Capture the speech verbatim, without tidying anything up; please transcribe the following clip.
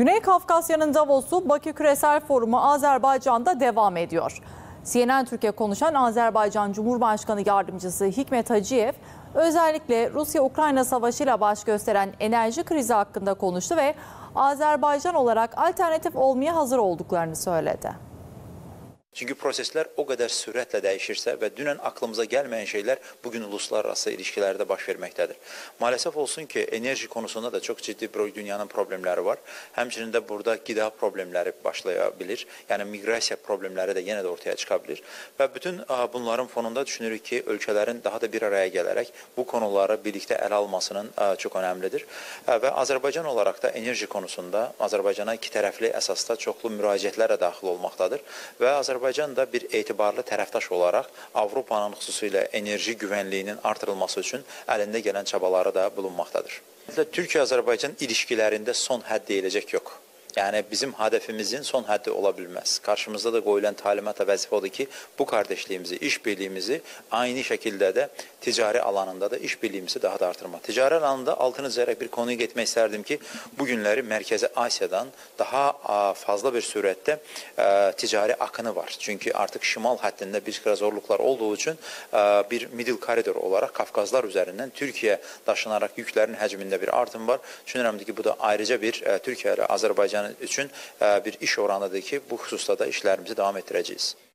Güney Kafkasya'nın Davos'u Bakü Küresel Forumu Azerbaycan'da devam ediyor. C N N Türkiye konuşan Azerbaycan Cumhurbaşkanı Yardımcısı Hikmet Hacıyev, özellikle Rusya-Ukrayna savaşıyla baş gösteren enerji krizi hakkında konuştu ve Azerbaycan olarak alternatif olmaya hazır olduklarını söyledi. Çünkü prosesler o kadar süratle değişirse ve dünən aklımıza gelmeyen şeyler bugün uluslararası ilişkilerde baş vermektedir. Maalesef olsun ki enerji konusunda da çok ciddi bir dünyanın problemleri var. Həmçinin de burada gıda problemleri başlayabilir. Yani migrasiya problemleri de yine de ortaya çıkabilir. Ve bütün bunların fonunda düşünürük ki ülkelerin daha da bir araya gelerek bu konuları birlikte ele almasının çok önemlidir. Ve Azerbaycan olarak da enerji konusunda Azerbaycan'a iki taraflı esasda çoklu müraciətlərə daxil olmaqdadır. Ve Azerbaycan Azərbaycan da bir etibarlı tərəfdaş olaraq Avropanın xüsusilə enerji güvənliyinin artırılması üçün əlində gələn çabaları da bulunmaqdadır. Türkiye-Azərbaycan ilişkilərində son hədd deyiləcək yox. Yani bizim hedefimizin son haddi olabilmez. Karşımızda da koyulan talimat ve vazife odur ki bu kardeşliğimizi, işbirliğimizi aynı şekilde de ticari alanında da işbirliğimizi daha da artırmak. Ticari alanında altını çizerek bir konuyu getirmek isterdim ki bugünleri Merkezi Asya'dan daha fazla bir surette e, ticari akını var. Çünkü artık şimal hattında bir sıra zorluklar olduğu için e, bir middle koridor olarak Kafkazlar üzerinden Türkiye taşınarak yüklerin hacminde bir artım var. Düşünürüm ki bu da ayrıca bir e, Türkiye ile Azerbaycan üçün bir iş oranıdır ki bu hususda da işlerimizi devam etdireceğiz.